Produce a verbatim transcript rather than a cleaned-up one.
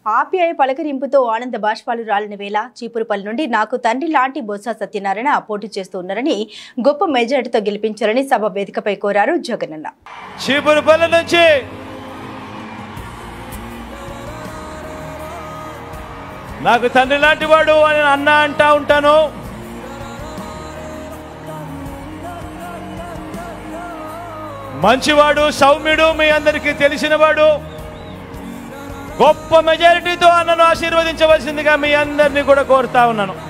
ఆప్యాయ పలకరింపుతో ఆనంద బాష్పాలు రాలిన వేళ చీపురుపల్లి నుండి నాకు తండ్రి లాంటి బొత్స సత్యనారాయణ పోటీ చేస్తూ ఉన్నారని గొప్ప మెజారిటీతో గెలిపించారని సభ వేదికపై కోరారు జగనన్న. చీపురుపల్లి నుంచి నాకు తండ్రి లాంటి వాడు అని అన్న అంటా ఉంటాను. మంచివాడు, సౌమ్యుడు, మీ అందరికీ తెలిసినవాడు. గొప్ప మెజారిటీతో అన్నను ఆశీర్వదించవలసిందిగా మీ అందరినీ కూడా కోరుతా ఉన్నాను.